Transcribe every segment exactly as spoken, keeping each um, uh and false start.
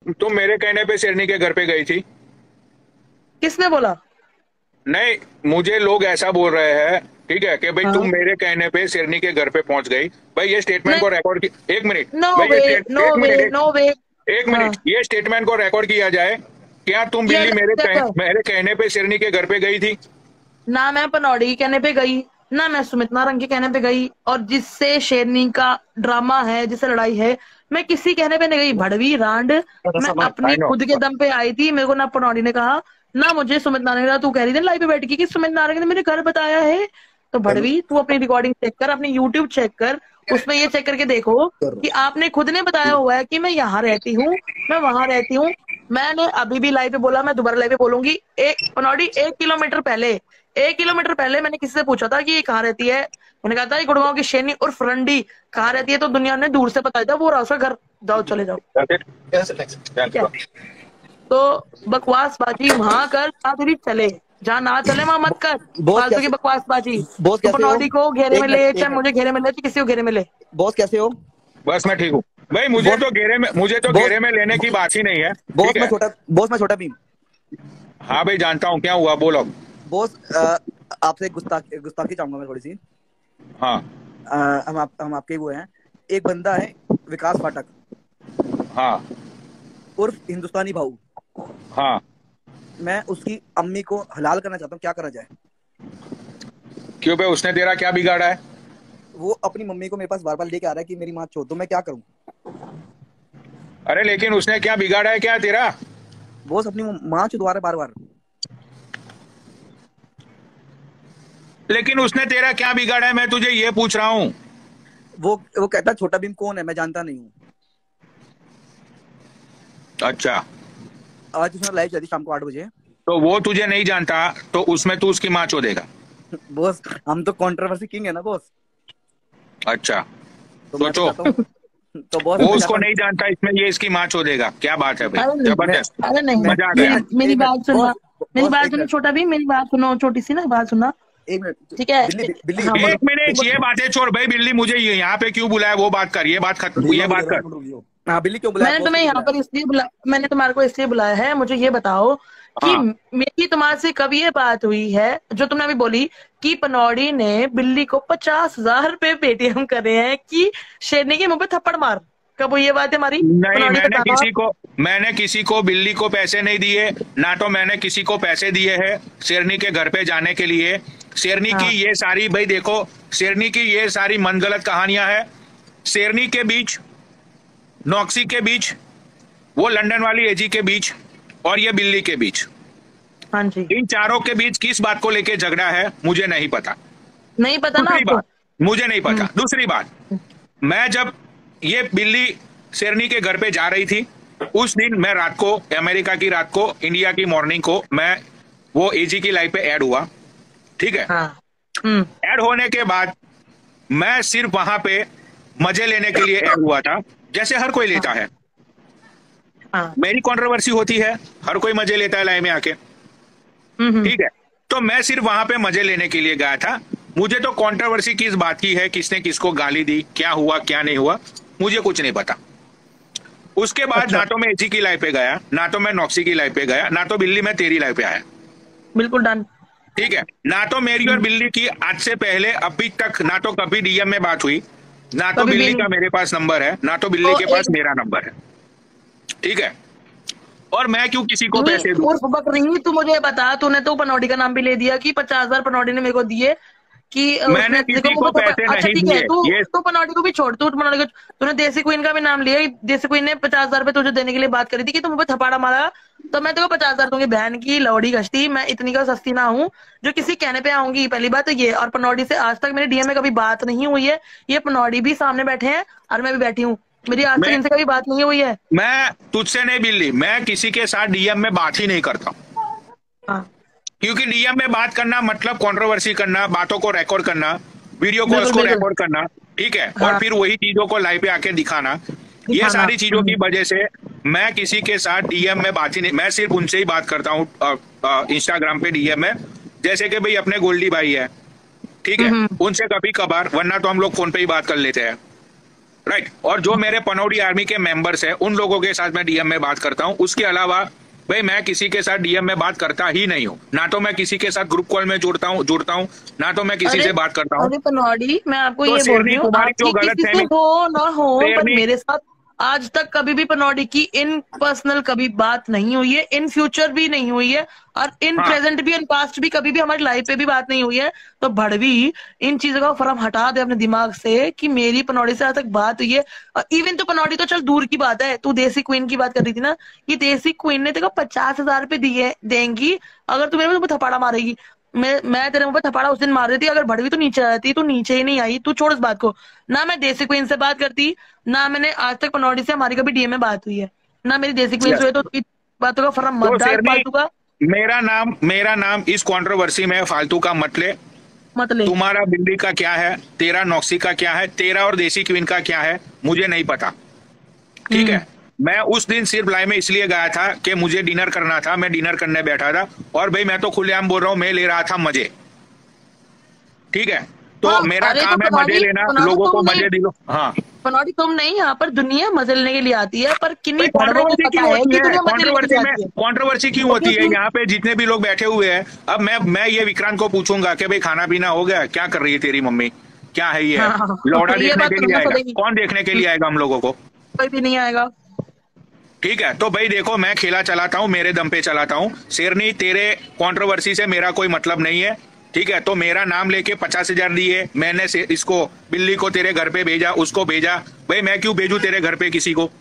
तुम मेरे कहने पे शेरनी के घर पे गई थी? किसने बोला? नहीं, मुझे लोग ऐसा बोल रहे हैं, ठीक है, कि भाई तुम हाँ। मेरे कहने पे शेरनी के घर पे पहुंच गई। भाई ये स्टेटमेंट नहीं। को रिकॉर्ड की, एक मिनट। नो भाई ये वे। स्टेट नो एक वे। मिनट एक, नो वे। एक हाँ। मिनट ये स्टेटमेंट को रिकॉर्ड किया जाए। क्या तुम किया बिल्ली मेरे कह, जाएगा। मेरे कहने पे शेरनी के घर पे गई थी? ना मैं पनौड़ी के कहने पे गई, ना मैं सुमित नारंग के कहने पे गई, और जिससे शेरनी का ड्रामा है, जिससे लड़ाई है, मैं किसी कहने पे नहीं गई। भड़वी रांड, मैं अपनी आई नो। खुद के दम पे आई थी। मेरे को ना पनौड़ी ने कहा, ना मुझे सुमित नारंग ने कहा। तू कह रही थी लाइव पे बैठ के कि सुमित नारंग ने मेरे घर बताया है। तो भड़वी, तू अपनी रिकॉर्डिंग चेक कर, अपनी यूट्यूब चेक कर, उसमें ये चेक करके देखो कि आपने खुद ने बताया हुआ है कि मैं यहाँ रहती हूँ, मैं वहां रहती हूँ। मैंने अभी भी लाइव पे बोला, मैं दोबारा लाइव पे बोलूंगी। एक पनौड़ी, एक किलोमीटर पहले एक किलोमीटर पहले मैंने किसी से पूछा था कि ये कहाँ रहती है। मैंने कहा था ये गुड़गांव की शेरनी और फ्रंडी कहाँ रहती है, तो दुनिया ने दूर से बताया था वो रहा उसका घर। जाओ, चले जाओ। ठीक है। तो बकवासबाजी वहां कर जहाँ तेरी चले, जहाँ ना चले वहां मत कर बॉस फालतू की कैसे बकवासबाजी। बॉस तो कैसे हो? पनौटी को घेरे एक में मिनट ले, एक चाहे मिनट मुझे घेरे में ले, चाहे किसी को घेरे में ले। बॉस कैसे हो? बस मैं ठीक हूँ। भाई मुझे बॉस तो घेरे में मुझे तो बॉस घेरे में लेने की बात ही नहीं है, बॉस ठीक मैं है। छोटा बॉस मैं छोटा भीम। हाँ भाई जानता हूँ, क्या हुआ बोलो। बॉस अ, आपसे गुस्ताख गुस्ताखी चाहूंगा मैं थोड़ी सी। हाँ। अ, हम आप हम आपके वो हैं। एक बंदा है, विकास फाटक, हाँ। उर्फ हिंदुस्तानी भाऊ। हाँ। मैं उसकी अम्मी को हलाल करना चाहता हूँ, क्या करा जाए? क्यों भाई, उसने तेरा क्या बिगाड़ा है? वो अपनी मम्मी को मेरे पास बार बार लेके आ रहा है कि मेरी माँ छोड़ दो, मैं क्या करूँ? अरे लेकिन उसने क्या बिगाड़ा है क्या तेरा? बॉस अपनी माँ चुदवा रहा है बार बार। लेकिन उसने तेरा क्या बिगाड़ा है, मैं तुझे ये पूछ रहा हूँ। वो वो कहता है छोटा भीम कौन है, मैं जानता नहीं हूँ। अच्छा, आज उसने लाइव चली शाम को आठ बजे। तो वो तुझे नहीं जानता तो उसमें तू उसकी माँ चोदेगा? बॉस हम तो कंट्रोवर्सी किंग है ना बॉस। अच्छा, तो मैं तो सोचो। चाहता हूँ तो बॉस वो मैं उसको चाहता नहीं जानता, इसमें ये इसकी माँ चोदेगा, क्या बात है भाई, अरे नहीं। मैं जबरदस्त। अरे नहीं, मैं मजा आ एक गया। मेरी मिनट मेरी एक मिनट बात सुनना। बॉस मेरी बॉस बात एक सुनो मिनट छोटा भी, मेरी बात सुनो, छोटी सी ना बात सुनना। एक मिनट ठीक है। बिल्ली बिल्ली हाँ, बोलो। एक मिनट, ये बातें छोड़ भाई। बिल्ली मुझे ये यहाँ पे क्यों बुलाया वो बात कर, ये बात खत्म, रुक ये जाओ रुक बात कर। जाओ रुक जाओ। हाँ बिल्ली क्यों बुलाया, मैंने बॉस को तुम्हें क्यों यहाँ बुलाया? पर इसलिए बुला मैंने तुम्हारे को इसलिए बुलाया है, मुझे ये बताओ कि हाँ। मेरी तुम्हारे से कब ये बात हुई है जो तुमने अभी बोली कि पनौड़ी ने बिल्ली को पचास हजार रुपए पेटीएम करे हैं कि शेरनी के मुंह पे थप्पड़ मार। कब हुई ये बात है हमारी? नहीं, पनौड़ी मैंने बताना। किसी को मैंने किसी को बिल्ली को पैसे नहीं दिए, ना तो मैंने किसी को पैसे दिए हैं शेरनी के घर पे जाने के लिए। शेरनी की हाँ। ये सारी, भाई देखो, शेरनी की ये सारी मनगढ़ंत कहानियां हैं। शेरनी के बीच, नॉक्सी के बीच, वो लंदन वाली एजी के बीच, और ये बिल्ली के बीच, हाँ जी। इन चारों के बीच किस बात को लेके झगड़ा है मुझे नहीं पता। नहीं पता ना दूसरी आपको? बात, मुझे नहीं पता। हम्म। दूसरी बात, मैं जब ये बिल्ली शेरनी के घर पे जा रही थी, उस दिन मैं रात को, अमेरिका की रात को, इंडिया की मॉर्निंग को, मैं वो एजी की लाइफ पे ऐड हुआ, ठीक है। हाँ। हम्म। ऐड होने के बाद मैं सिर्फ वहां पे मजे लेने के लिए ऐड हुआ था, जैसे हर कोई लेता हाँ। है। हाँ। मेरी कंट्रोवर्सी होती है, हर कोई मजे लेता है लाइव में आके, हम्म। हम्म। ठीक है। तो मैं सिर्फ वहां पे मजे लेने के लिए गया था। मुझे तो कंट्रोवर्सी किस बात की है, किसने किसको गाली दी, क्या हुआ क्या नहीं हुआ, मुझे कुछ नहीं पता। उसके बाद अच्छा। ना तो मैं एजी की लाइफ पे गया, ना तो मैं नॉक्सी की लाइफ पे गया, ना तो बिल्ली मैं तेरी लाइफ पे आया, बिल्कुल डन। ठीक है। ना तो मेरी और बिल्ली की आज से पहले अभी तक ना तो कभी डीएम में बात हुई, ना तो कभी भी बिल्ली नहीं। का मेरे पास नंबर है, ना तो बिल्ली तो के पास एक मेरा नंबर है, ठीक है। और मैं क्यों किसी को नहीं, पैसे दूं? उर्फ बकरी, तू मुझे बता, तूने तो पनौटी का नाम भी ले दिया कि पचास हजार पनौटी ने मेरे को दिए कि मैंने उसने देखो किसी मुंह को पे थप्पड़। पैसे अच्छा नहीं ठीक है, दिए, तू ये तू पनौटी को भी छोड़, तू पनौटी को, तूने देसी क्वीन का भी नाम लिया। देसी क्वीन ने पचास हजार रुपए तुझे देने के लिए बात करी थी कि तुम मुंह पे थप्पड़ा मारा, तो मैं तेरे को पचास हजार दूंगी। बहन की लौड़ी गश्ती, मैं इतनी का सस्ती ना हूँ जो किसी कहने पे आऊंगी। पहली बात तो ये, और पनौटी से आज तक मेरे डीएम में कभी बात नहीं हुई है। ये पनौटी भी सामने बैठे हैं और मैं भी बैठी हूँ, मेरी आज तक मैं इनसे कभी बात नहीं हुई है। मैं तुझसे नहीं बिल्ली, मैं किसी के साथ डीएम में बात ही नहीं करता, हाँ। क्योंकि डीएम में बात करना मतलब कंट्रोवर्सी करना, बातों को रिकॉर्ड करना, वीडियो कॉल्स बिल्कुल को बिल्कुल। रिकॉर्ड करना, ठीक है, और हाँ। फिर वही चीजों को लाइव पे आके दिखाना। ये दिखाना। सारी चीजों की हम्म। वजह से मैं किसी के साथ डीएम में बात ही नहीं, मैं सिर्फ उनसे ही बात करता हूँ इंस्टाग्राम पे डीएम में, जैसे कि भाई अपने गोल्डी भाई है, ठीक है, हम्म। उनसे कभी कभार, वरना तो हम लोग फोन पे ही बात कर लेते हैं, राइट। और जो मेरे पनौड़ी आर्मी के मेंबर्स हैं उन लोगों के साथ मैं डीएम में बात करता हूं। उसके अलावा भाई मैं किसी के साथ डीएम में बात करता ही नहीं हूँ। ना तो मैं किसी के साथ ग्रुप कॉल में जुड़ता हूँ जुड़ता हूँ ना तो मैं किसी अरे से बात करता हूँ। अरे पनौड़ी, मैं आपको तो ये बोल रही शेरनी हूँ, तुम्हारी जो आपकी गलत किसी से फहमी, हो ना हो, पर शेरनी मेरे साथ आज तक कभी भी पनौड़ी की इन पर्सनल कभी बात नहीं हुई है, इन फ्यूचर भी नहीं हुई है, और इन हाँ प्रेजेंट भी, इन पास्ट भी कभी भी हमारी लाइफ पे भी बात नहीं हुई है। तो भड़वी, इन चीजों का फर्म हटा दे अपने दिमाग से कि मेरी पनौड़ी से आज तक बात हुई है। और इवन तो पनौड़ी तो चल दूर की बात है, तू देसी क्वीन की बात कर रही थी ना, ये देसी क्वीन ने तेको पचास हजार रुपए दिए देंगी अगर तू मेरे को थप्पड़ा मारेगी। मैं मैं तेरे मुंह पे थप्पड़ा उस दिन मार रही थी, अगर भड़वी तो नीचे आती, तू नीचे ही नहीं आई। तू छोड़ इस बात को, ना मैं देसी क्वीन से बात करती, ना मैंने आज तक पनौड़ी से हमारी कभी डीएम में बात हुई है, ना मेरी देसी क्वीन से हुई। तो इन बातों का फर्म मत तो डाल शेरनी फालतू का, मेरा नाम मेरा नाम इस कंट्रोवर्सी में फालतू का मत ले। मत ले। तुम्हारा बिल्ली का क्या है, तेरा नॉक्सी का क्या है, तेरा और देसी क्वीन का क्या है, मुझे नहीं पता। ठीक है, मैं उस दिन सिर्फ लाइव में इसलिए गया था कि मुझे डिनर करना था, मैं डिनर करने बैठा था। और भाई मैं तो खुलेआम बोल रहा हूं, मैं ले रहा था मजे। ठीक है, तो हाँ, मेरा अरे तो काम है मजे पनौड़ी, लेना, पनौड़ी लोगों को तुम नहीं, मजे दिलो। हाँ, पनौड़ी तुम नहीं, यहाँ पर दुनिया मजे लेने के लिए आती है, पर किन्हीं भाई भड़वों को कंट्रोवर्सी पता क्यों है होती कि है, दुनिया मजे लेने के कंट्रोवर्सी लिए में आती है। कंट्रोवर्सी क्यों होती है? Obviously, यहाँ पे जितने भी लोग बैठे हुए हैं, अब मैं मैं ये विक्रांत को पूछूंगा कि भाई खाना पीना हो गया, क्या कर रही है तेरी मम्मी, क्या है ये, हाँ, लौड़ा ये देखने बात के तो लिए मैं आएगा? सुनेगी, कौन देखने के लिए आएगा हम लोगों को? कोई भी नहीं आएगा। ठीक है, तो भाई देखो मैं खेला चलाता हूँ, मेरे दम पे चलाता हूँ। शेरनी, तेरे कंट्रोवर्सी से मेरा कोई मतलब नहीं है। ठीक है, तो मेरा नाम लेके पचास हजार दिए, मैंने से इसको बिल्ली को तेरे घर पे भेजा, उसको भेजा। भाई मैं क्यों भेजू तेरे घर पे किसी को?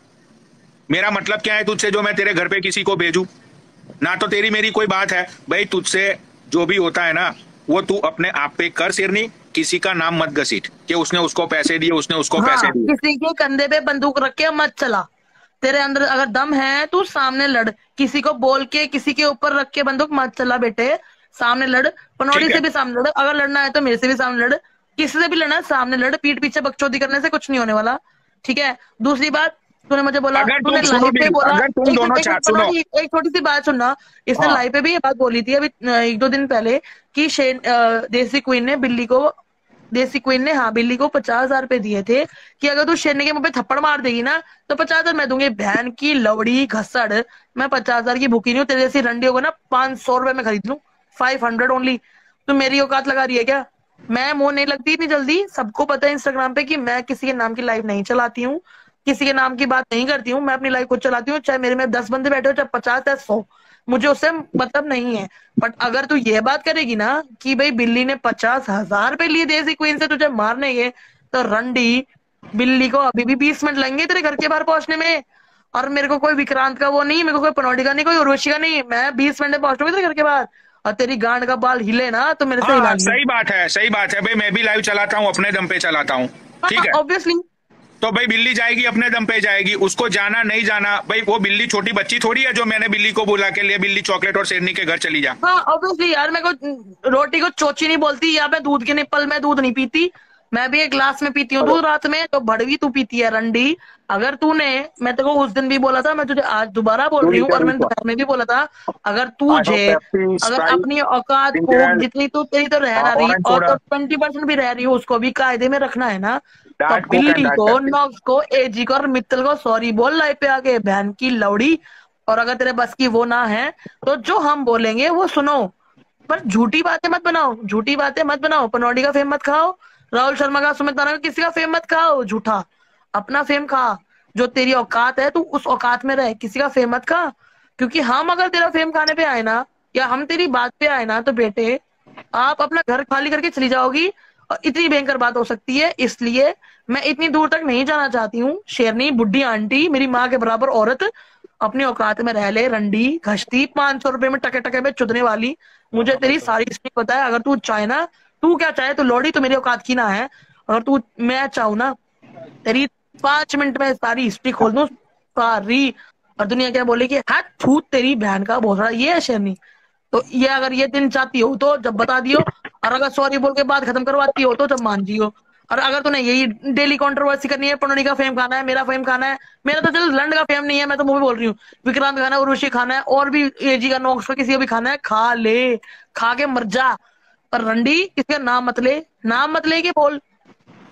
मेरा मतलब क्या है तुझसे जो मैं तेरे घर पे किसी को भेजू? ना तो तेरी मेरी कोई बात है। भाई तुझसे जो भी होता है ना वो तू अपने आप पे कर शेरनी, किसी का नाम मत घसीट कि उसने उसको पैसे दिए, उसने उसको हाँ, पैसे दिए। किसी के कंधे पे बंदूक रख के मत चला। तेरे अंदर अगर दम है तू सामने लड़, किसी को बोल के किसी के ऊपर रख के बंदूक मत चला बेटे, सामने लड़। पनौड़ी ठीक से है, भी सामने लड़, अगर लड़ना है तो मेरे से भी सामने लड़, किसी से भी लड़ना है सामने लड़, पीठ पीछे बकचोदी करने से कुछ नहीं होने वाला। ठीक है, दूसरी बात, तूने मुझे बोला, अगर तूने तुम सुनो लाइव पे भी, बोला, अगर तुम एक दोनों एक चाह मिनट सुनो। पनौड़ी, एक छोटी सी बात सुनना। इसने हाँ, लाइव पे भी ये बात बोली थी अभी अ, एक दो दिन पहले कि शेन अ, देसी क्वीन ने बिल्ली को देसी क्वीन ने हाँ बिल्ली को पचास हजार रुपए दिए थे कि अगर तू शेरनी के मुंह पे थप्पड़ मार देगी ना तो पचास हजार मैं दूंगी। बहन की लवड़ी घसड़, मैं पचास हजार की भूखी नहीं हूँ, तेरे जैसी रंडी होगा ना पांच सौ रुपए में खरीद लूं, फाइव हंड्रेड ओनली। तू मेरी औकात लगा रही है क्या? मैं मुंह नहीं लगती इतनी जल्दी, सबको पता है इंस्टाग्राम पे कि मैं किसी के नाम की लाइव नहीं चलाती हूँ, किसी के नाम की बात नहीं करती हूँ, मैं अपनी लाइफ खुद चलाती हूँ, चाहे मेरे में दस बंदे बैठे हो चाहे पचास या सौ, मुझे उससे मतलब नहीं है। बट अगर तू ये बात करेगी ना कि भाई बिल्ली ने पचास हजार रुपए लिए देसी क्वीन से तुझे मारने के, तो रंडी, बिल्ली को अभी भी बीस मिनट लगेंगे तेरे घर के बाहर पहुंचने में। और मेरे को कोई विक्रांत का वो नहीं, मेरे को कोई पनौड़ी का नहीं, कोई उर्वशी का नहीं, मैं बीस मिनट में पहुंचूंगी तेरे घर के बाहर। और तेरी गांड का बाल हिले ना तो मेरे से हिला हाँ लियो। सही बात है, सही बात है भाई, मैं भी लाइव चलाता हूँ, अपने दम पे चलाता हूँ। ठीक है, ऑब्वियसली। तो भाई बिल्ली जाएगी अपने दम पे जाएगी, उसको जाना नहीं जाना, भाई वो बिल्ली छोटी बच्ची थोड़ी है जो मैंने बिल्ली को बुला के लिए बिल्ली चॉकलेट और शेरनी के घर चली जा। हाँ ऑब्वियसली यार, मेरे को रोटी को चोची नहीं बोलती, या मैं दूध के निप्पल में दूध नहीं पीती, मैं भी एक ग्लास में पीती हूँ दूध रात में। तो भड़वी तू पीती है रंडी। अगर तूने, मैं तेरे को उस दिन भी बोला था, मैं तुझे आज दोबारा बोल रही हूँ, और मैंने दोपहर में भी बोला था, अगर तुझे अगर अपनी औकात को जितनी तू तेरी तो रह ना रही और तो ट्वेंटी परसेंट भी रह रही हो उसको भी कायदे में रखना है ना, तो बिल्ली को, नॉक्स को, एजी को और मित्तल को सॉरी बोल लाइव पे आके, बहन की लौड़ी। और अगर तेरे बस की वो ना है तो जो हम बोलेंगे वो सुनो, पर झूठी बातें मत बनाओ, झूठी बातें मत बनाओ। पनौड़ी का फेम मत खाओ, राहुल शर्मा का, सुमित नारायण का, किसी का फेम मत खाओ झूठा, अपना फेम खा। जो तेरी औकात है तू उस औकात में रह, किसी का फेम मत खा। क्योंकि हम अगर तेरा फेम खाने पे आए ना, या हम तेरी बात पे आए ना, तो बेटे आप अपना घर खाली करके चली जाओगी, और इतनी भयंकर बात हो सकती है। इसलिए मैं इतनी दूर तक नहीं जाना चाहती हूँ। शेरनी, बुढ़ी आंटी, मेरी माँ के बराबर औरत, अपनी औकात में रह ले रंडी घसती, पांच सौ रुपए में टके टके में चुदने वाली। मुझे तेरी सारी हिस्ट्री पता है। अगर तू चाहे ना, तू क्या चाहे, तू लौड़ी तो मेरी औकात की ना है। अगर तू, मैं चाहूँ ना, तेरी पांच मिनट में सारी हिस्ट्री खोल दूं सारी, और दुनिया क्या बोले कि हाथ फूट तेरी बहन का भोसड़ा। ये है शेरनी। तो ये अगर ये दिन चाहती हो तो जब बता दियो, और अगर सॉरी बोल के बात खत्म करवाती हो तो जब मान जियो। और अगर तूने यही डेली कंट्रोवर्सी करनी है, पनौड़ी का फेम खाना है, मेरा फेम खाना है, मेरा तो चल लंड का फेम नहीं है, मैं तो मुंह पे बोल रही हूँ, विक्रांत खाना है, उर्वशी खाना है, और भी एजी का, नॉक्स का, किसी को भी खाना है, खा ले, खा के मर जा। पर रंडी किसी का नाम मत ले, नाम मत ले के बोल,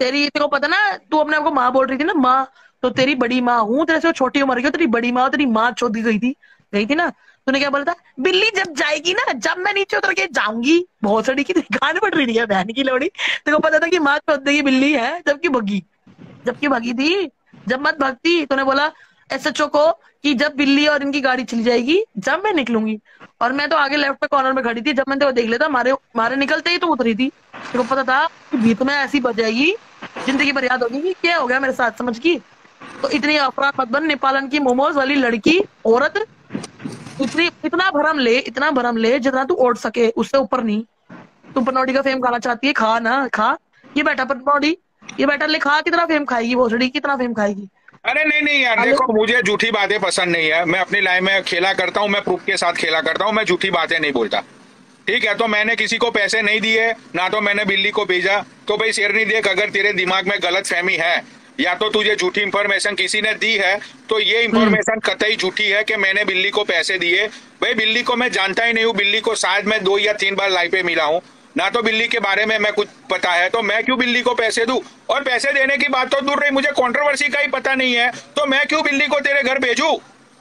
तेरी तेरे को पता ना, तू अपने आप को माँ बोल रही थी ना, माँ तो तेरी बड़ी माँ हूँ, तेरे से छोटी उम्र की, तेरी बड़ी माँ, तेरी माँ चौधी गई थी गई थी ना। तूने क्या बोला था, बिल्ली जब जाएगी ना, जब मैं नीचे उतर के जाऊंगी, बहुत सड़ी की गान पड़ रही है बहन की लोड़ी। तेरे को पता था कि माँ चौथ देगी बिल्ली है, जबकि भगी जबकि भगी थी, जब मत भगती तूने बोला एसएचओ को कि जब बिल्ली और इनकी गाड़ी चली जाएगी जब मैं निकलूंगी। और मैं तो आगे लेफ्ट पे कॉर्नर में खड़ी थी, जब मैंने तेरे को देख लिया था, मारे मारे निकलते ही तो उतरी थी। तेरे को पता था कि भीत में ऐसी बजाएगी, जिंदगी भर याद होगी कि क्या हो गया मेरे साथ, समझ की। तो इतनी अफरा मत बन, नेपालन की मोमोज वाली लड़की औरत, इतनी इतना भरम ले, इतना भरम ले जितना तू ओढ़ सके, उससे ऊपर नहीं। तू पनौटी का फेम खाना चाहती है, खा ना खा। ये बैठा पनौटी, ये बैठा ले, खा, कितना फेम खाएगी भोसड़ी, कितना फेम खाएगी। अरे नहीं नहीं यार, अरे देखो मुझे झूठी बातें पसंद नहीं है। मैं अपनी लाइफ में खेला करता हूँ, मैं प्रूफ के साथ खेला करता हूँ, मैं झूठी बातें नहीं बोलता। ठीक है, तो मैंने किसी को पैसे नहीं दिए, ना तो मैंने बिल्ली को भेजा। तो भाई शेरनी देख, अगर तेरे दिमाग में गलत फहमी है या तो तुझे झूठी इंफॉर्मेशन किसी ने दी है, तो ये इंफॉर्मेशन कतई झूठी है कि मैंने बिल्ली को पैसे दिए। भाई बिल्ली को मैं जानता ही नहीं हूँ, बिल्ली को शायद मैं दो या तीन बार लाइव पे मिला हूँ, ना तो बिल्ली के बारे में मैं कुछ पता है, तो मैं क्यों बिल्ली को पैसे दूं? और पैसे देने की बात तो दूर रही, मुझे कंट्रोवर्सी का ही पता नहीं है, तो मैं क्यों बिल्ली को तेरे घर भेजूं?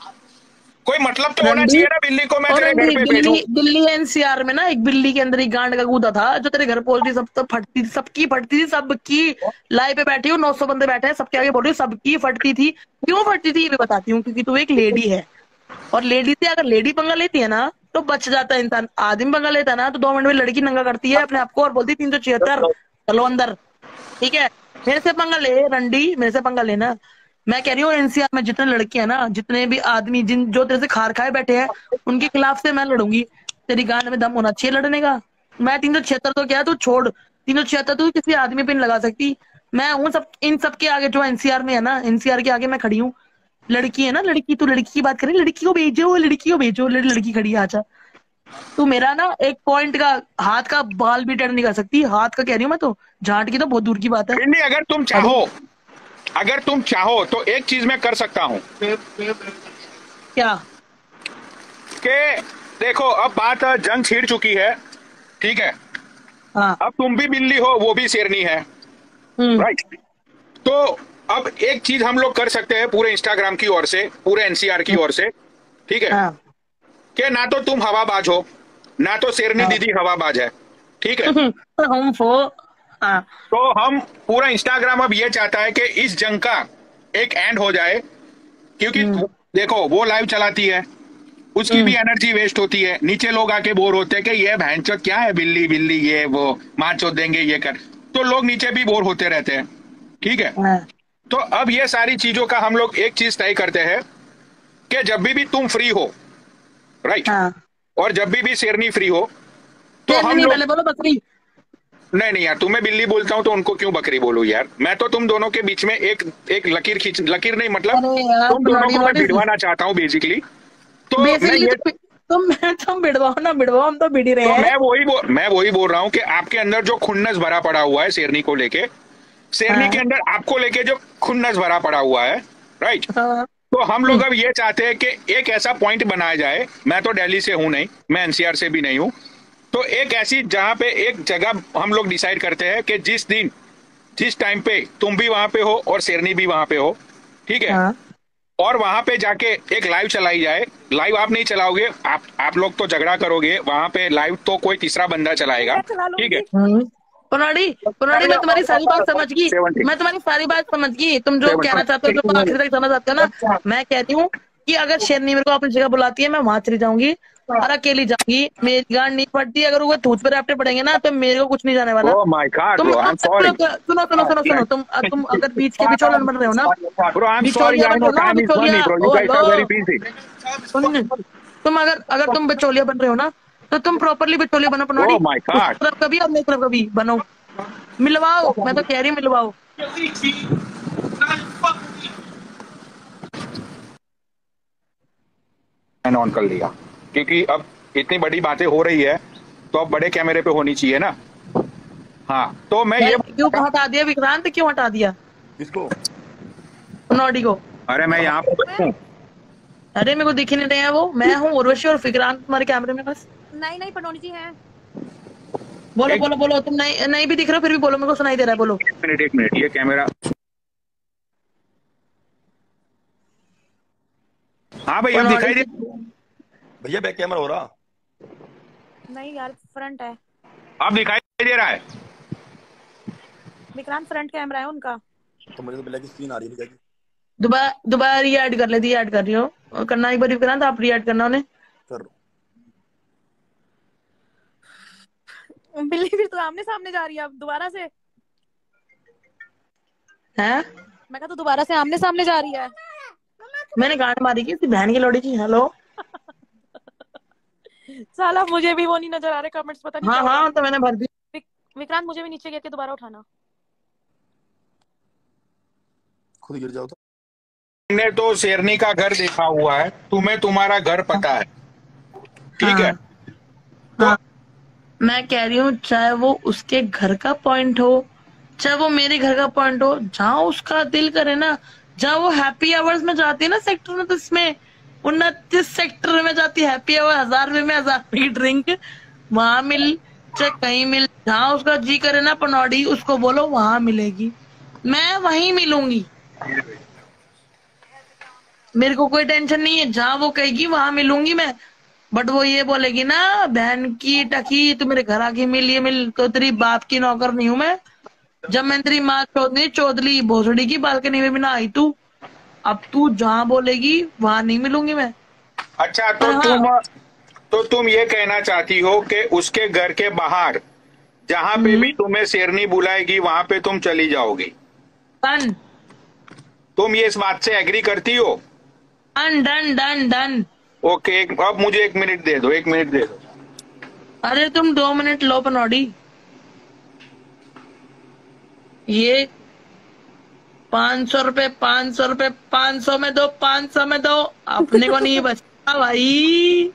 कोई मतलब तो होना चाहिए ना बिल्ली को मैं और तेरे घर पे भेजूं। दिल्ली दिल्ली एनसीआर में ना एक बिल्ली के अंदर एक गांड का गूदा था, जो तेरे घर पहुंचती सब तो फटती थी, सबकी फटती थी, सबकी। लाइव पे बैठी हूँ, नौ सौ बंदे बैठे हैं, सबके आगे बोल रही हूँ, सबकी फटती थी। क्यों फटती थी ये भी बताती हूँ, क्योंकि तू एक लेडी है, और लेडी से अगर लेडी पंगा लेती है ना तो बच जाता है इंसान। आदमी पंगा लेता है ना तो दो मिनट में लड़की नंगा करती है अपने आप को और बोलती है तीन सौ छिहत्तर चलो अंदर। ठीक है, मेरे से पंगा ले रंडी, मेरे से पंगा लेना। मैं कह रही हूँ एनसीआर में जितने लड़के हैं ना, जितने भी आदमी जिन जो तेरे से खार खाए बैठे हैं, उनके खिलाफ से मैं लड़ूंगी। तेरी गांड में दम होना चाहिए लड़ने का। मैं तीन सौ छिहत्तर तो क्या, तू छोड़, तीन सौ छिहत्तर तू किसी आदमी पे नहीं लगा सकती। मैं हूँ सब इन सब के आगे, जो एनसीआर में है ना, एनसीआर के आगे मैं खड़ी हूँ। लड़की है ना, लड़की, तू लड़की की बात करें, लड़की को भेजो, लड़की को भेजो, लड़, लड़की खड़ी है, आजा। तू मेरा ना एक पॉइंट का हाथ का बाल भी टर्न नहीं कर सकती, हाथ का कह रही हूँ मैं, तो झाट की तो बहुत दूर की बात है। नहीं, अगर तुम चाहो अगर तुम चाहो तो एक चीज मैं कर सकता हूँ। क्या? कि देखो अब बात जंग छिड़ चुकी है, ठीक है, हाँ, अब तुम भी बिल्ली हो, वो भी शेरनी है, हम्म, राइट। तो अब एक चीज हम लोग कर सकते हैं पूरे इंस्टाग्राम की ओर से, पूरे एनसीआर की ओर से, ठीक है, हाँ, कि ना तो तुम हवाबाज हो, ना तो शेरनी हाँ। दीदी हवाबाज है, ठीक है। हम फो हाँ, तो हम पूरा इंस्टाग्राम अब ये चाहता है कि इस जंग का एक एंड हो जाए, क्योंकि देखो वो लाइव चलाती है, उसकी भी एनर्जी वेस्ट होती है, नीचे लोग आके बोर होते हैं कि ये भैंचोद क्या है, बिल्ली बिल्ली ये वो मार चोद देंगे ये कर, तो लोग नीचे भी बोर होते रहते हैं, ठीक है। हाँ, तो अब ये सारी चीजों का हम लोग एक चीज तय करते हैं कि जब भी भी तुम फ्री हो, राइट, हाँ। और जब भी भी शेरनी फ्री हो, तो शेरनी हम नहीं, लोग, पहले बोलो बकरी। नहीं नहीं यार, तुम्हें बिल्ली बोलता हूँ तो उनको क्यों बकरी बोलूं यार? मैं तो तुम दोनों के बीच में एक एक लकीर खींच, लकीर नहीं मतलब अरे यार, तुम दोनों बनाड़ी को मैं वाड़ी भिड़वाना चाहता हूँ बेसिकली। तो मैं बेसिकली ये तो तुम तुम बिड़वाओ ना बिड़वाओ, हम तो बिड़ ही रहे तो हैं। मैं वही बोल मैं वही बोल रहा हूँ कि आपके अंदर जो खुन्नस भरा पड़ा हुआ है शेरनी को लेके, शेरनी हाँ, के अंदर आपको लेके जो खुन्नस भरा पड़ा हुआ है, राइट, हाँ, तो हम लोग अब ये चाहते हैं कि एक ऐसा पॉइंट बनाया जाए। मैं तो दिल्ली से हूं नहीं, मैं एनसीआर से भी नहीं हूं, तो एक ऐसी जहां पे एक जगह हम लोग डिसाइड करते हैं कि जिस दिन जिस टाइम पे तुम भी वहां पे हो और शेरनी भी वहां पे हो, ठीक है, हाँ। और वहां पे जाके एक लाइव चलाई जाए। लाइव आप नहीं चलाओगे, आप आप लोग तो झगड़ा करोगे, वहां पे लाइव तो कोई तीसरा बंदा चलाएगा, ठीक है। हम्म। पुनाड़ी पुनाड़ी मैं तुम्हारी सारी बात समझ गई, सेवेंटी मैं तुम्हारी सारी बात समझ गई, तुम जो सेवेंटी कहना चाहते हो जो तुम आखिर तक समझ सकते हो ना। मैं कहती हूँ कि अगर शेरनी मेरे को अपनी जगह बुलाती है, मैं वहां चली जाऊंगी और अकेली जाऊंगी, मेरी गांड नहीं पड़ती। अगर वो धूत पे रैप्टे पड़ेंगे ना तो मेरे को कुछ नहीं जाने वाला। ओह माय गॉड तुम ब्रो, आई एम सॉरी सुनो सुनो सुनो सुनो, तुम तुम अगर बीच के बिचौलन बन रहे हो ना, ब्रो, आई एम सॉरी, बिचौलिया आई बन नो रहे हो ना, टाइम इज मनी बिचौलिया, bro, you oh guys are very hello, busy. सुन, तुम अगर अगर तुम बिचौलिया बन रहे हो ना, तो तुम प्रॉपरली बिचौलिया बनो पुनाड़ी। ओह माय उस गॉड, तरफ कभी और मेरी तरफ कभी बनो, मिलवाओ, मैं तो कह रही हूँ मिलवाओ। मैंने ऑन कर लिया, क्योंकि अब इतनी बड़ी बातें हो रही है तो अब बड़े कैमरे पे होनी चाहिए ना। हाँ, तो मैं ये क्यों हटा दिया विक्रांत, क्यों हटा दिया किसको? पुनाड़ी को? अरे मैं यहाँ पे हूँ, अरे मेरे को दिख ही नहीं रहे हैं वो, मैं हूँ उर्वशी और विक्रांत तुम्हारे कैमरे में बस। नहीं नहीं पटौनी जी है। बोलो एक बोलो बोलो, तुम नहीं नहीं भी दिख रहे हो फिर भी बोलो, मेरे को सुनाई दे रहा है, बोलो। मिनट एक मिनट, ये कैमरा। हाँ भाई, अब पनौड़ी दिखाई दे। से भैया बैक कैमरा हो रहा। नहीं यार, फ्रंट है। अब दिखाई दे रहा है। विक्रांत फ्रंट कैमरा है उनका। तो मुझे तो ब्लैक स्क्रीन आ रही है भैया की। दोबारा दोबारा री ऐड कर लेती, ऐड कर रही हो और करना एक बार विक्रांत, आप री ऐड करना उन्हें। कर बिल्ली फिर तो आमने सामने जा रही है अब दोबारा से। हैं? मैं कहा तो दोबारा से आमने सामने जा रही है। मैंने गांड मारी की इसकी बहन की लौड़ी की। हेलो साला मुझे भी वो नहीं नजर आ रहे कमेंट्स, पता नहीं हाँ क्या हो रहा है। हाँ, तो मैंने भर दी। विक, विक्रांत मुझे भी नीचे गिर के दोबारा उठाना। खुद गिर जाओ तो। तुमने तो शेरनी का घर देखा हुआ है, तुम्हें तुम्हारा घर पता है, ठीक है? हाँ, हाँ, मैं कह रही हूँ चाहे वो उसके घर का पॉइंट हो, चाहे वो मेरे घर का पॉइंट हो, जहाँ उसका दिल करे ना, जहाँ वो हैप्पी आवर्स में जाती है ना सेक्टर में, तो इसमें उनतीस सेक्टर में जाती है हैप्पी आवर, हजार रुपए में हजार रुपए की ड्रिंक, वहां मिल चाहे कहीं मिल, जहाँ उसका जी करे ना पनौड़ी, उसको बोलो वहां मिलेगी, मैं वहीं मिलूंगी, मेरे को कोई टेंशन नहीं है, जहाँ वो कहेगी वहां मिलूंगी मैं। बट वो ये बोलेगी ना बहन की टकी तू मेरे घर आके मिल, ये मिल, तो तेरी बाप की नौकर नहीं हूं मैं। जब मैं तेरी माँ चौधरी चौधरी भोसड़ी की बालकनी में भी ना आई तू, अब तू जहाँ बोलेगी वहां नहीं मिलूंगी मैं। अच्छा, तो हाँ, तुम तो तुम ये कहना चाहती हो कि उसके घर के बाहर जहाँ पे भी तुम्हें शेरनी बुलाएगी वहां पे तुम चली जाओगी? डन तुम ये इस बात से एग्री करती हो? Done done done done. Okay, एक, अब मुझे एक मिनट दे दो, एक मिनट दे दो। अरे तुम दो मिनट लो पनौड़ी, ये पांच सौ रुपए पांच सौ रुपए पांच सौ में दो, पांच सौ में दो, अपने को नहीं बचता भाई।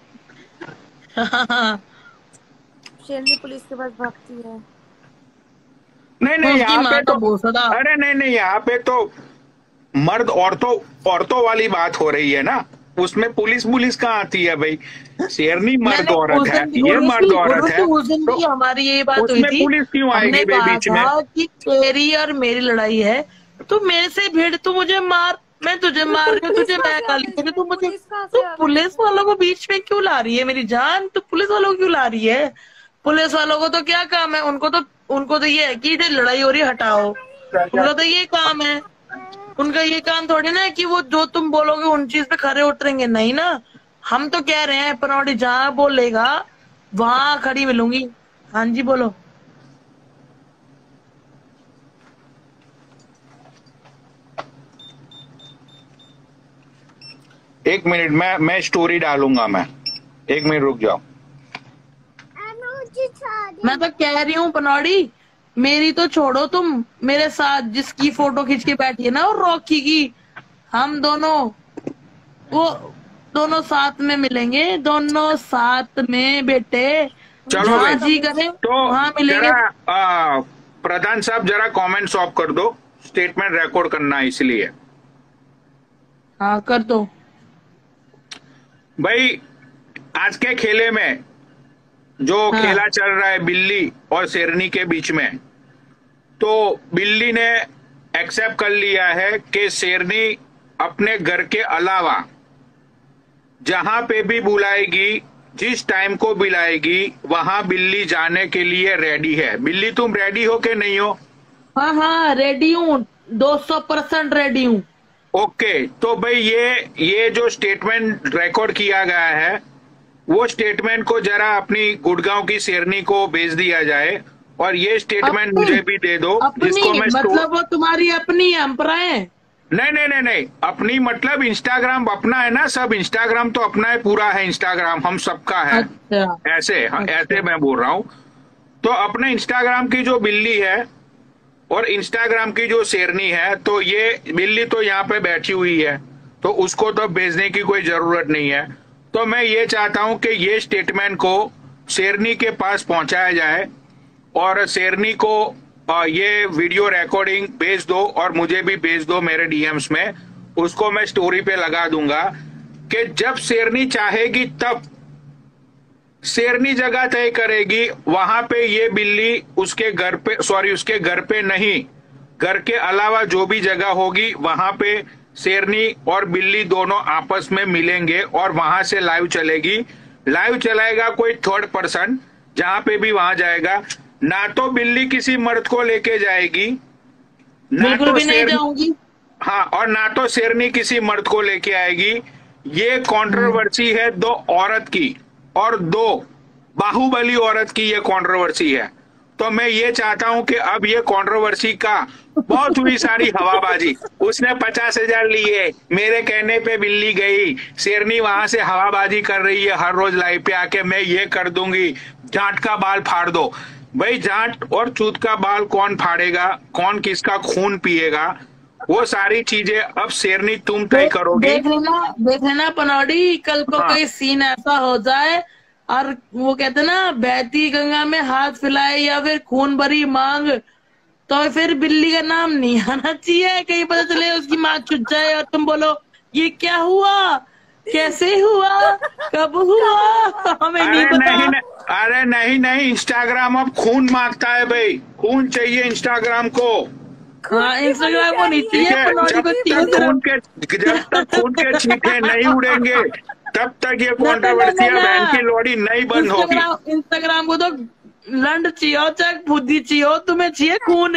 शेरनी पुलिस के पास भागती है। नहीं नहीं, उसकी यहाँ माँ पे का तो भोसड़ा। अरे नहीं नहीं, यहाँ पे तो मर्द औरतों औरतों वाली बात हो रही है ना, उसमें पुलिस पुलिस कहाँ आती है भाई? शेरनी मर्द मैंने औरत उस है, दिन ये उस मर्द दिन- औरत उस है, दिन- उस दिन तो भी हमारी यही बात हुई उसमें थी। पुलिस क्यों आएगी हमने भाई कहा बीच में? था कि तेरी और मेरी लड़ाई है, तू मेरे से भिड़, तू मुझे मार, मैं तुझे मार रही हूँ, पुलिस तुझे कहाँ मैं से आ गाली गई दे रही हूँ, तू इसमें? मुझे, पुलिस कहाँ तू से आ गई? पुलिस वालों को बीच में क्यों ला रही है मेरी जान? तू पुलिस वालों को क्यों ला रही है? पुलिस वालों को तो क्या काम है? उनको तो उनको तो ये है कि जो लड़ाई हो रही है हटाओ, उनका तो ये काम है। उनका ये काम थोड़ी ना है कि वो जो तुम बोलोगे उन चीज पे खरे उतरेंगे, नहीं ना। हम तो कह रहे हैं पनौड़ी जहाँ बोलेगा वहां खड़ी मिलूंगी। हाँ जी बोलो। एक मिनट, मैं मैं स्टोरी डालूंगा, मैं एक मिनट रुक जाओ। मैं तो कह रही हूँ पनौड़ी, मेरी तो छोड़ो, तुम मेरे साथ जिसकी फोटो खींच के बैठी है ना और रॉकी की, हम दोनों वो दोनों साथ में मिलेंगे, दोनों साथ में बेटे, चलो जहाँ भाई, जी करे तो वहां मिलेंगे। जरा आ, प्रधान साहब जरा कमेंट्स ऑफ कर दो, स्टेटमेंट रिकॉर्ड करना है इसलिए। हाँ कर दो भाई, आज के खेले में जो हाँ। खेला चल रहा है बिल्ली और शेरनी के बीच में, तो बिल्ली ने एक्सेप्ट कर लिया है कि शेरनी अपने घर के अलावा जहां पे भी बुलाएगी, जिस टाइम को बुलाएगी, वहां बिल्ली जाने के लिए रेडी है। बिल्ली तुम रेडी हो कि नहीं हो? हाँ हाँ रेडी हूँ, दो सौ परसेंट रेडी हूँ। ओके, तो भाई ये ये जो स्टेटमेंट रिकॉर्ड किया गया है, वो स्टेटमेंट को जरा अपनी गुड़गांव की शेरनी को भेज दिया जाए, और ये स्टेटमेंट अपनी- मुझे भी दे दो, अपनी जिसको मैं स्टोर- मतलब वो तुम्हारी अपनी अम्पराएं। नहीं नहीं नहीं नहीं, अपनी मतलब इंस्टाग्राम अपना है ना, सब इंस्टाग्राम तो अपना है, पूरा है इंस्टाग्राम, हम सबका है। अच्छा ऐसे हाँ, अच्छा। ऐसे मैं बोल रहा हूँ। तो अपने इंस्टाग्राम की जो बिल्ली है और इंस्टाग्राम की जो शेरनी है, तो ये बिल्ली तो यहाँ पे बैठी हुई है, तो उसको तो भेजने की कोई जरूरत नहीं है। तो मैं ये चाहता हूं कि ये स्टेटमेंट को शेरनी के पास पहुंचाया जाए, और शेरनी को ये वीडियो रिकॉर्डिंग भेज दो, और मुझे भी भेज दो मेरे डीएम्स में, उसको मैं स्टोरी पे लगा दूंगा कि जब शेरनी चाहेगी तब शेरनी जगह तय करेगी, वहां पे ये बिल्ली उसके घर पे, सॉरी उसके घर पे नहीं, घर के अलावा जो भी जगह होगी वहां पे शेरनी और बिल्ली दोनों आपस में मिलेंगे और वहां से लाइव चलेगी। लाइव चलाएगा कोई थर्ड पर्सन, जहां पे भी वहां जाएगा, ना तो बिल्ली किसी मर्द को लेके जाएगी, ना बिल्कुल तो भी नहीं शेरनी, जाऊंगी। हाँ, और ना तो शेरनी किसी मर्द को लेके आएगी। ये कंट्रोवर्सी है दो औरत की और दो बाहुबली औरत की, ये कंट्रोवर्सी है। तो मैं ये चाहता हूं कि अब ये कंट्रोवर्सी का बहुत हुई सारी हवाबाजी, उसने पचास हजार लिए, मेरे कहने पे बिल्ली गई, शेरनी वहां से हवाबाजी कर रही है हर रोज लाइव पे आके, मैं ये कर दूंगी, जाट का बाल फाड़ दो। भाई जाट और चूत का बाल कौन फाड़ेगा, कौन किसका खून पिएगा, वो सारी चीजें अब शेरनी तुम तय करोगी। देख लेना, देख लेना पनौड़ी, कल को हाँ। कोई सीन ऐसा हो जाए और वो कहते ना बहती गंगा में हाथ फैलाए या फिर खून भरी मांग, तो फिर बिल्ली का नाम नहीं आना चाहिए। कहीं पता चले उसकी माँ छुट जाए और तुम बोलो ये क्या हुआ, कैसे हुआ, कब हुआ, हमें अरे नहीं पता। नहीं, नहीं, अरे नहीं नहीं, इंस्टाग्राम अब खून मांगता है भाई, खून चाहिए इंस्टाग्राम को। हाँ, इंस्टाग्राम को नहीं ठीक चाहिए, है, पनौड़ी जब को तक चाहिए सिर्फ। खून के जब तक खून के छींटे नहीं उड़ेंगे तब तक ये ना, ना, ना, कंट्रोवर्सियां ना, बहन की लोड़ी नहीं बंद होगी। इंस्टाग्राम इंस्टाग्राम को तो लंड चाहिए, चाहे बुद्धि चाहिए, तुम्हें चाहिए खून।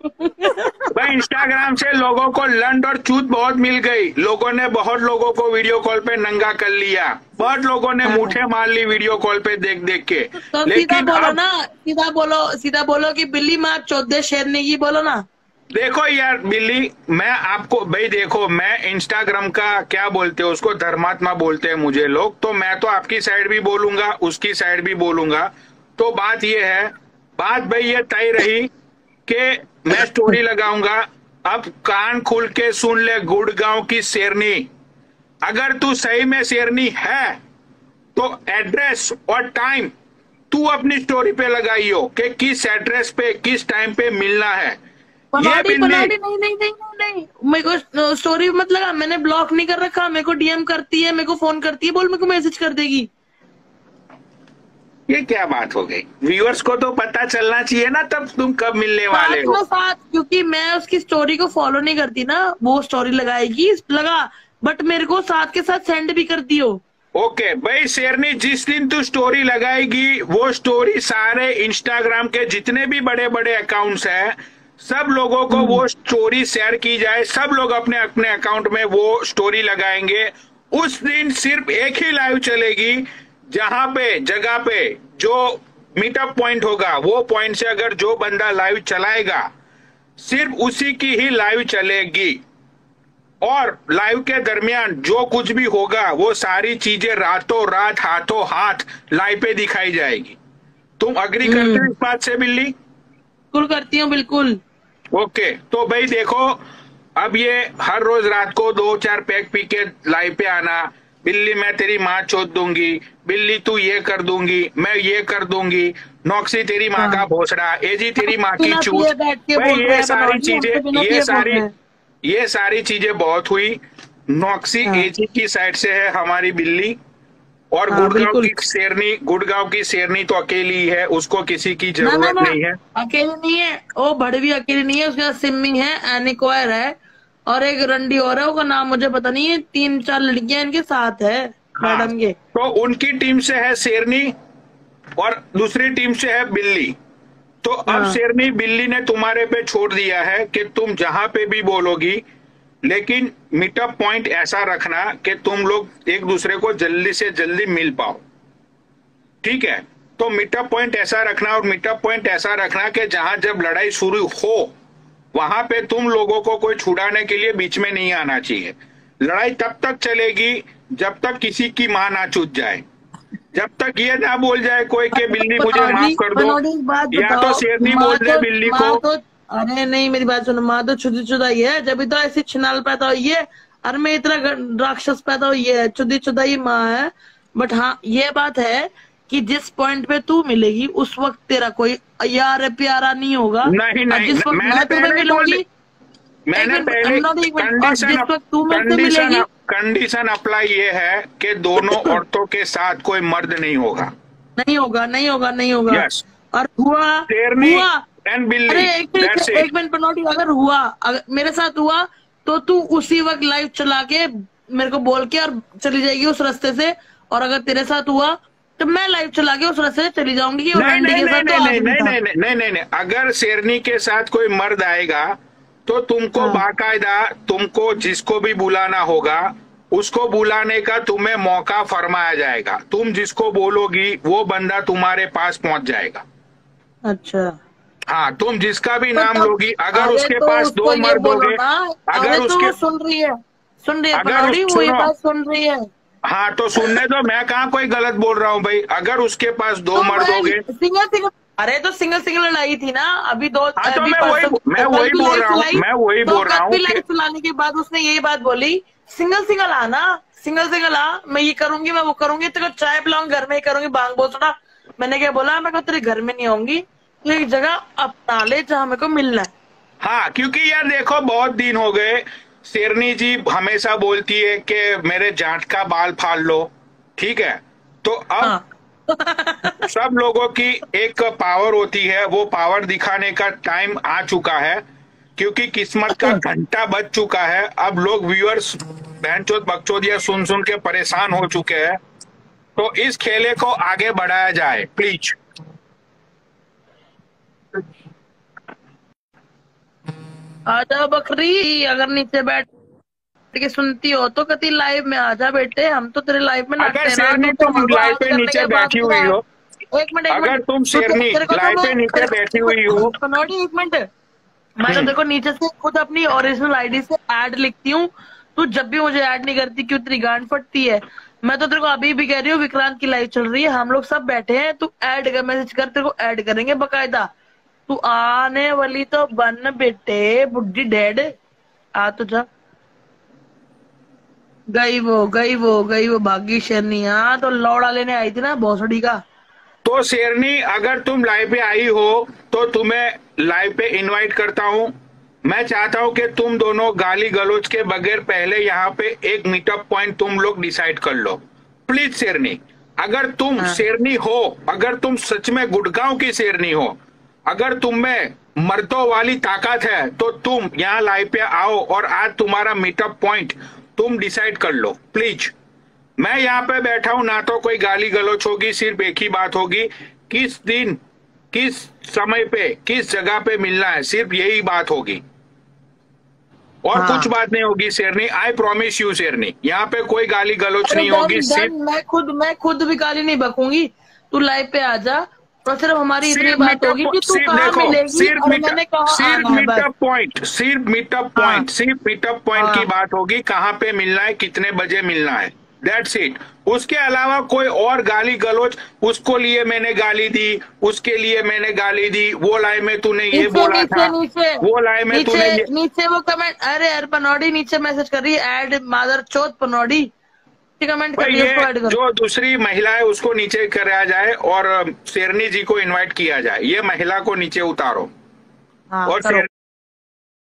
भाई इंस्टाग्राम से लोगों को लंड और चूत बहुत मिल गई, लोगों ने बहुत लोगों को वीडियो कॉल पे नंगा कर लिया, बहुत लोगों ने मुठे मार ली वीडियो कॉल पे देख देख के। तो सीधा लेकिन बोलो अब ना, सीधा बोलो, सीधा बोलो कि बिल्ली माँ चौदह शेरनी की, बोलो ना। देखो यार बिल्ली, मैं आपको भाई देखो, मैं इंस्टाग्राम का क्या बोलते हैं उसको, धर्मात्मा बोलते हैं मुझे लोग, तो मैं तो आपकी साइड भी बोलूंगा, उसकी साइड भी बोलूंगा। तो बात ये है, बात भाई ये तय रही कि मैं स्टोरी लगाऊंगा। अब कान खुल के सुन ले गुड़गांव की शेरनी, अगर तू सही में शेरनी है तो एड्रेस और टाइम तू अपनी स्टोरी पे लगाइयो कि किस एड्रेस पे किस टाइम पे मिलना है। ये पनौड़ी बिल्ली पनौड़ी नहीं नहीं नहीं नहीं नहीं, मेरे को स्टोरी मत लगा, मैंने ब्लॉक नहीं कर रखा, मेरे को डीएम करती है, मेरे को फोन करती है, बोल मेरे को मैसेज कर देगी। ये क्या बात हो गई, व्यूअर्स को तो पता चलना चाहिए ना तब तुम कब मिलने वाले साथ हो। में साथ, क्योंकि मैं उसकी स्टोरी को फॉलो नहीं करती ना, वो स्टोरी लगाएगी लगा, बट मेरे को साथ के साथ सेंड भी कर दियो। ओके भाई शेरनी, जिस दिन तू स्टोरी लगाएगी वो स्टोरी सारे इंस्टाग्राम के जितने भी बड़े बड़े अकाउंट्स हैं सब लोगों को वो स्टोरी शेयर की जाए, सब लोग अपने अपने अकाउंट में वो स्टोरी लगाएंगे। उस दिन सिर्फ एक ही लाइव चलेगी, जहां पे जगह पे जो मीटअप पॉइंट होगा वो पॉइंट से अगर जो बंदा लाइव चलाएगा सिर्फ उसी की ही लाइव चलेगी। और लाइव के दरमियान जो कुछ भी होगा वो सारी चीजें रातों रात हाथों हाथ लाइव पे दिखाई जाएगी। तुम अग्री करते हो इस बात से बिल्ली? बिल्कुल करती हूँ, बिल्कुल। ओके, तो भाई देखो, अब ये हर रोज रात को दो चार पैक पी के लाइव पे आना, बिल्ली मैं तेरी माँ चोद दूंगी, बिल्ली तू ये कर दूंगी, मैं ये कर दूंगी, नौक्सी तेरी माँ का भोसड़ा, एजी तेरी माँ की चूत, भाई ये सारी चीजें, ये सारी ये सारी चीजें बहुत हुई। नौक्सी एजी की साइड से है हमारी बिल्ली, और हाँ, गुड़गांव बिल्कुल। की शेरनी, गुड़गांव की शेरनी तो अकेली है, उसको किसी की ना ना जरूरत ना, नहीं है। अकेली नहीं है वो, भड़वी अकेली नहीं है, उसके साथ सिमी है, एनिक्वायर है और एक रंडी और है, उसका नाम मुझे पता नहीं है, तीन चार लड़कियां इनके साथ है हाँ, मैडम के। तो उनकी टीम से है शेरनी और दूसरी टीम से है बिल्ली। तो अब हाँ। शेरनी बिल्ली ने तुम्हारे पे छोड़ दिया है कि तुम जहां पे भी बोलोगी, लेकिन मीटअप पॉइंट ऐसा रखना कि तुम लोग एक दूसरे को जल्दी से जल्दी मिल पाओ, ठीक है? तो मीटअप पॉइंट ऐसा रखना, और मीटअप पॉइंट ऐसा रखना कि जहां जब लड़ाई शुरू हो वहां पे तुम लोगों को कोई छुड़ाने के लिए बीच में नहीं आना चाहिए। लड़ाई तब तक चलेगी जब तक किसी की मां ना चूत जाए, जब तक ये ना बोल जाए कोई के बिल्ली मुझे माफ कर दो, या तो शेरनी बोल दे बिल्ली को। तो अरे नहीं, मेरी बात सुनो, माँ तो छुदी छुदाई है, जब तो ऐसी छिनाल पैदा हुई है, और मैं इतना राक्षस पैदा हुई है, छुदी छुदाई माँ है। बट हाँ ये बात है कि जिस पॉइंट पे तू मिलेगी उस वक्त तेरा कोई यार प्यारा नहीं होगा। नहीं और जिस नहीं, वक्त मैंने मैं तुम्हें पहले ही बोल मिलूंगी, मैंने एक मिनट, पहले I'm not even- और कंडीशन जिस वक्त तू मुझसे कंडीशन मिलेगी, कंडीशन अप्लाई ये है कि दोनों औरतों के साथ कोई मर्द नहीं होगा। नहीं होगा, नहीं होगा, नहीं होगा। यस, और हुआ शेरनी हुआ एंड बिल्ली, अरे एक मिनट दैट्स एक इट। मिनट पनौटी, अगर हुआ, अगर मेरे साथ हुआ तो तू उसी वक्त लाइव चला के मेरे को बोल के और चली जाएगी उस रास्ते से, और अगर तेरे साथ हुआ तो मैं लाइव चला के उस रास्ते से चली जाऊंगी। और नहीं रंडी नहीं के नहीं साथ तो नहीं आज नहीं भी था। नहीं नहीं नहीं नहीं नहीं अगर शेरनी के साथ कोई मर्द आएगा तो तुमको हाँ। बाकायदा, तुमको जिसको भी बुलाना होगा उसको बुलाने का तुम्हें मौका फरमाया जाएगा। तुम जिसको बोलोगी वो बंदा तुम्हारे पास पहुंच जाएगा। अच्छा, हाँ, तुम जिसका भी तो नाम तब- लोगी, अगर अरे उसके तो पास उसको दो ये मर्द बोलो होगे, ना, अगर अरे तो उसके वो सुन रही है, सुन रही है अगर पनौटी, उस- वो ये सुनो। बात सुन रही है। हाँ तो सुनने दो, मैं कहाँ कोई गलत बोल रहा हूँ भाई। अगर उसके पास दो तो मर्द मैं होगे, सिंगल सिंगल, अरे तो सिंगल सिंगल लड़ाई थी ना अभी दो, हाँ तो अभी मैं वही परसों- मैं कल वही भी बोल लाइव रहा हूँ चलाई, मैं वही तो बोल रहा कल हूँ भी कि लाइव चलाने के बाद उसने यही बात बोली, सिंगल सिंगल आना, सिंगल सिंगल आ, मैं ये करूंगी, मैं वो करूंगी, तेरे को चाय पिलाऊंगी, घर में ही करूंगी, बांग बोसड़ा। मैंने क्या बोला, मैं को तेरे घर में नहीं आऊंगी, तू एक जगह अपना ले जहाँ मेरे को मिलना है। हाँ, क्योंकि यार देखो बहुत दिन हो गए, शेरनी जी हमेशा बोलती है कि मेरे जांट का बाल फाड़ लो, ठीक है, तो अब हाँ सब लोगों की एक पावर होती है, वो पावर दिखाने का टाइम आ चुका है, क्योंकि किस्मत का घंटा बज चुका है। अब लोग व्यूअर्स बहनचोद बकचोदिया सुन सुन के परेशान हो चुके हैं, तो इस खेले को आगे बढ़ाया जाए प्लीज। आजा बकरी, अगर नीचे बैठ के सुनती हो तो कति लाइव में आजा बेटे, हम तो तेरे लाइव में अगर नाचते ना, शेरनी तो तुम हमको लाइव आज पे करने नीचे के बाद बैठी हुई तेरा- हो, एक मिनट एक अगर मिनट, तुम तो शेरनी तेरे को तो लाइव पे मैं- नीचे तेरे को- बैठी हुई हो, कनौड़ी एक मिनट, मैं तो देखो नीचे से खुद अपनी ओरिजिनल आईडी से ऐड लिखती हूँ, तू जब भी मुझे ऐड नहीं करती, क्यों तेरी गांड फटती है। मैं तो तेरे को अभी भी कह रही हूँ, विक्रांत की लाइव चल रही है, हम लोग सब बैठे हैं, तू ऐड कर, मैसेज कर, तेरे को ऐड करेंगे बकायदा। तू आने वाली तो बन बेटे, बुढ़ी डेड, आ तो जा। गई वो गई वो गई वो भागी शेरनी, हाँ तो लौड़ा लेने आई थी ना भोसड़ी का। तो शेरनी अगर तुम लाइव पे आई हो तो तुम्हें लाइव पे इनवाइट करता हूं। मैं चाहता हूं कि तुम दोनों गाली गलौज के बगैर पहले यहाँ पे एक मीटअप पॉइंट तुम लोग डिसाइड कर लो प्लीज। शेरनी, अगर तुम हाँ। शेरनी हो, अगर तुम सच में गुड़गांव की शेरनी हो, अगर तुम में मर्दों वाली ताकत है, तो तुम यहाँ लाइव पे आओ और आज तुम्हारा मीटअप पॉइंट तुम डिसाइड कर लो प्लीज। मैं यहाँ पे बैठा हूं, ना तो कोई गाली गलौच होगी, सिर्फ एक ही बात होगी, किस दिन किस समय पे किस जगह पे मिलना है, सिर्फ यही बात होगी और हाँ। कुछ बात नहीं होगी शेरनी। आई प्रॉमिस यू शेरनी, यहाँ पे कोई गाली गलौच अरे नहीं डन, होगी, डन, सिर्फ मैं खुद मैं खुद भी गाली नहीं बकूंगी, तू लाइव पे आ जा, और सिर्फ हमारी इतनी सिर्फ बात मीटअप होगी कि तू सिर्फ कहाँ देखो, मिलेगी सिर्फ और मैंने मीटअप कहाँ सिर्फ आना है, बस। मीटअप पॉइंट सिर्फ मीटअप पॉइंट सिर्फ मीटअप पॉइंट हाँ। की बात होगी, कहाँ पे मिलना है, कितने बजे मिलना है, दैट्स इट। उसके अलावा कोई और गाली गलौच, उसको लिए मैंने गाली दी, उसके लिए मैंने गाली दी, वो लाइव में तूने ये नीचे बोला नीचे था, नीचे वो लाइव में तूने नीचे ये, नीचे वो कमेंट, अरे यार पनौडी नीचे मैसेज कर रही है, ऐड मादर चौथ पनौडी, कमेंट कर भाई रही है, उसको ऐड ये कर। जो दूसरी महिला है उसको नीचे कराया जाए और शेरनी जी को इनवाइट किया जाए, ये महिला को नीचे उतारो हाँ और करो।